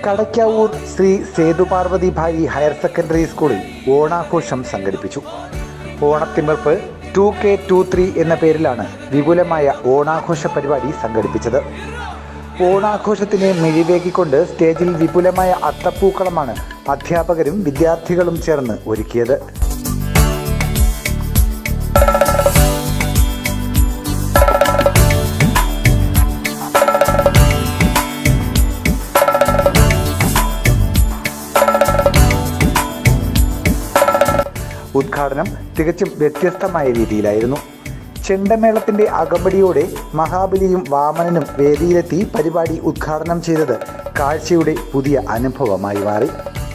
Kadakkavoor Sree Sethuparvathi Bhai higher secondary സ്കൂളിൽ ഓണാഘോഷം സംഘടിപ്പിച്ചു. ഓണത്തിമിർപ്പ് 2K23 എന്ന പേരിലാണ് വിപുലമായ ഓണാഘോഷ പരിപാടി സംഘടിപ്പിച്ചത്. ഓണാഘോഷത്തിന് മിഴിവേകിക്കൊണ്ട് സ്റ്റേജിൽ വിപുലമായ അത്തപ്പൂക്കളമാണ് അധ്യാപകരും വിദ്യാർത്ഥികളും ചേർന്ന് ഒരുക്കിയത്. ഉദ്ഘാടനം തികച്ചും വ്യത്യസ്തമായ രീതിയിലായിരുന്നു. ചെണ്ടമേളത്തിന്റെ അകമ്പടിയോടെ മഹാബലിയും വാമനനും വേദിയിലെത്തി പരിപാടി ഉദ്ഘാടനം ചെയ്തത് കാഴ്ചയുടെ പുതിയ അനുഭവമായി മാറി.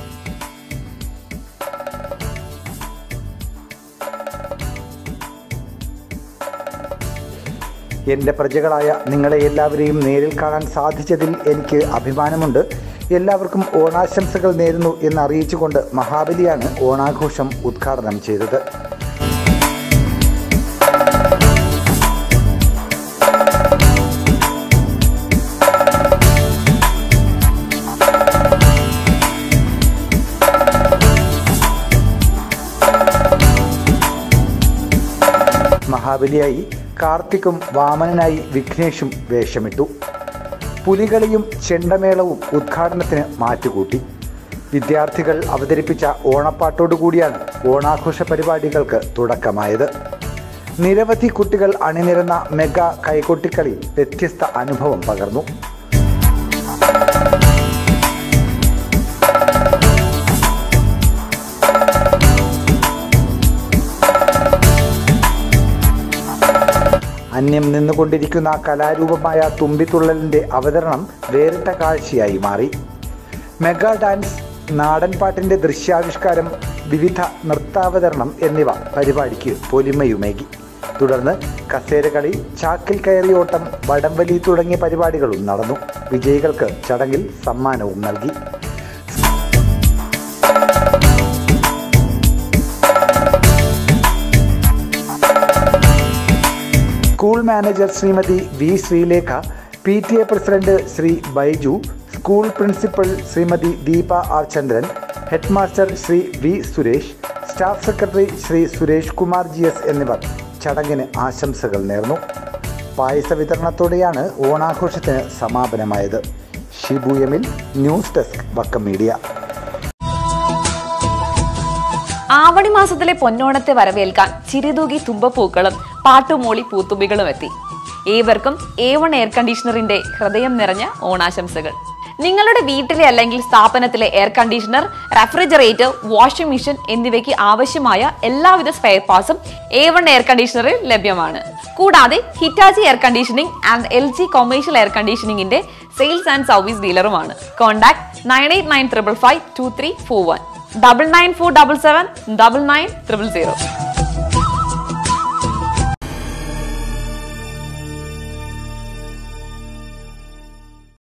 എൻ്റെ പ്രജകളായ നിങ്ങളെ എല്ലാവരെയും നേരിൽ കാണാൻ സാധിച്ചതിൽ എനിക്ക് അഭിമാനമുണ്ട്. എല്ലാവർക്കും ഓണാശംസകൾ നേരുന്നു എന്നറിയിച്ചുകൊണ്ട് മഹാബലിയാണ് ഓണാഘോഷം ഉദ്ഘാടനം ചെയ്തത്. മഹാബലിയായി കാർത്തിക്കും വാമനനായി വിഘ്നേഷും വേഷമിട്ടു. പുലികളിയും ചെണ്ടമേളവും ഉദ്ഘാടനത്തിന് മാറ്റുകൂട്ടി. വിദ്യാർത്ഥികൾ അവതരിപ്പിച്ച ഓണപ്പാട്ടോടുകൂടിയാണ് ഓണാഘോഷ പരിപാടികൾക്ക് തുടക്കമായത്. നിരവധി കുട്ടികൾ അണിനിരന്ന മെഗാ കൈകൊട്ടിക്കളി വ്യത്യസ്ത അനുഭവം പകർന്നു. അന്യം നിന്നുകൊണ്ടിരിക്കുന്ന കലാരൂപമായ തുമ്പിത്തുള്ളലിൻ്റെ അവതരണം വേറിട്ട കാഴ്ചയായി മാറി. മെഗാ ഡാൻസ്, നാടൻപാട്ടിൻ്റെ ദൃശ്യാവിഷ്കാരം, വിവിധ നൃത്താവതരണം എന്നിവ പരിപാടിക്ക് പൊലിമയുമേകി. തുടർന്ന് കസേരകളി, ചാക്കിൽ കയറിയോട്ടം, വടംവലി തുടങ്ങിയ പരിപാടികളും നടന്നു. വിജയികൾക്ക് ചടങ്ങിൽ സമ്മാനവും നൽകി. School manager Srimathi V Sreelekha, PTA president Sri Baiju, school principal Srimathi Deepa R Chandran, head master Sri V Suresh, staff secretary Sri Suresh Kumar GS എന്നിവർ ചടങ്ങിന് ആശംസകൾ നേർന്നു. പായസ വിതരണത്തോടെയാണ് ഓണാഘോഷത്തിന് സമാപനമായത്. Shibu Emil, news desk, Vakkom media. ആവണി മാസത്തിലെ പൊന്നോണത്തെ വരവേൽക്കാൻ ചിരിതൂകി തുമ്പപ്പൂക്കളും പാട്ടുമൂളി പൂത്തുമ്പികളും എത്തി. ഏവർക്കും A1 എയർ കണ്ടീഷണറിന്റെ ഹൃദയം നിറഞ്ഞ ഓണാശംസകൾ. നിങ്ങളുടെ വീട്ടിലെ അല്ലെങ്കിൽ സ്ഥാപനത്തിലെ air conditioner, refrigerator, washing machine എന്നിവയ്ക്ക് ആവശ്യമായ എല്ലാവിധ സ്പെയർ പാർട്സും A1 എയർ കണ്ടീഷണറിൽ ലഭ്യമാണ്. കൂടാതെ Hitachi air conditioning and LG commercial air കണ്ടീഷനിംഗിന്റെ സെയിൽസ് ആൻഡ് സർവീസ് ഡീലറുമാണ്. കോൺടാക്ട് 9895552341 99477 99000.